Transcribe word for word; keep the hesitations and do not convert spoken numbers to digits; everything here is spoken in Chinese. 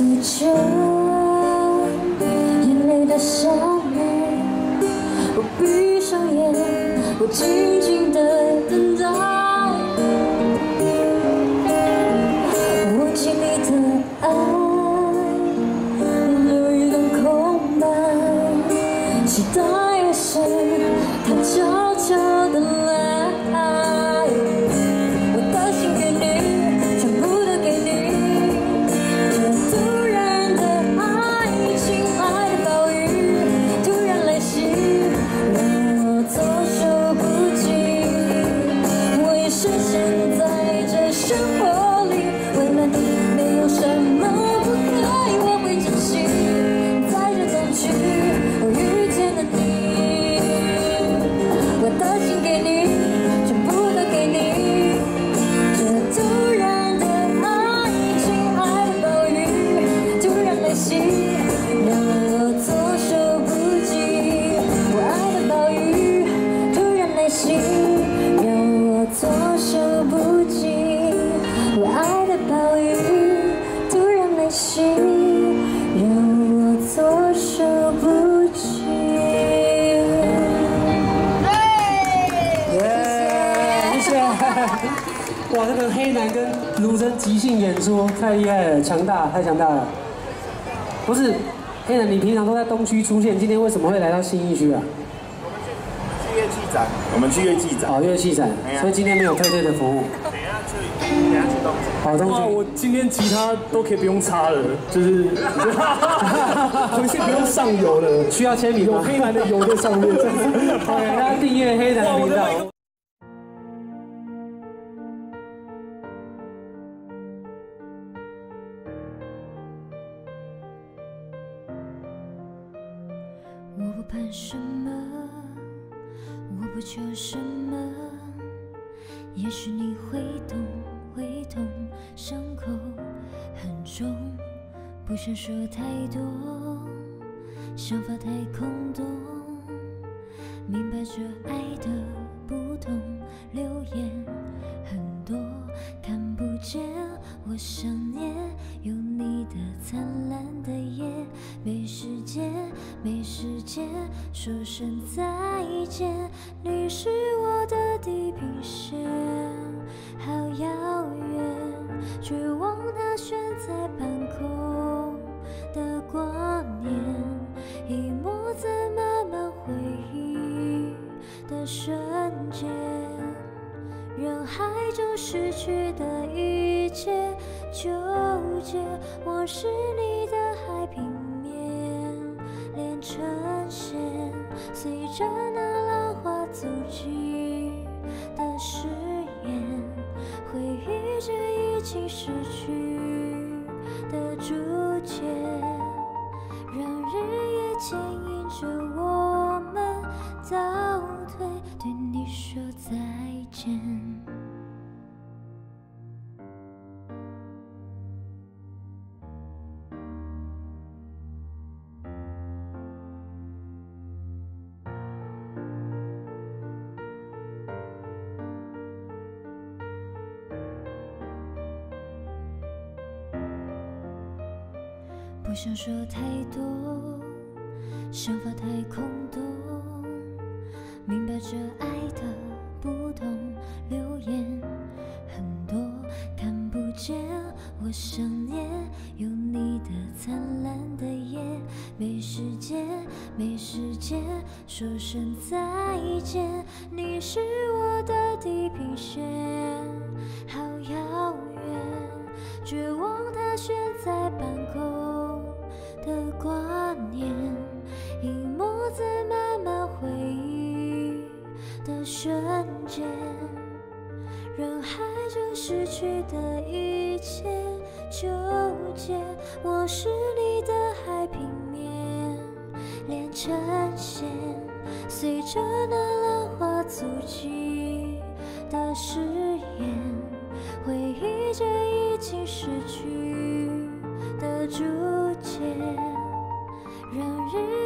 诉着眼泪的下面，我闭上眼，我静静地等待。我尽力的爱，留一段空白，期待有谁，他悄悄地来。 哇，这个黑男跟卢真即兴演出太厉害了，强大，太强大了。不是，黑男，你平常都在东区出现，今天为什么会来到信义区啊？ 去乐器展，我们去乐器展。 哦，乐器展，所以今天没有退队的服务。 等一下去，等一下去东区。 好，东区。 哇，我今天吉他都可以不用插了，就是回去不用上油了， 需要签名吗？ 有黑男的油在上面，这样子。 好，大家订阅黑男的频道。 我不盼什么，我不求什么，也许你会懂，会懂。伤口很重，不想说太多，想法太空洞，明白这爱的不同，流言很多，看不见我想念有你的灿烂的夜，没时间，没时间说声再见，你是我的地平线，好遥远，绝望它悬在半空的挂念，一抹在慢慢回忆的瞬间，人海中失去的一切，纠结我是你的海平面，连成线，随着那浪花走近的誓言，回忆着已经失去的注解，让日夜牵引着我们倒退，对你说再见。不想说太多，想法太空洞，明白这爱的不同，流言很多，看不见我想念有你的灿烂的夜，没时间，没时间说声再见，你是我的地平线，好遥远，绝望它悬在半空的挂念，一抹在慢慢回忆的瞬间，人海中失去的一切，纠结我是你的海平面，连成线，随着那浪花足迹的誓言，回忆着已经失去的注解，让日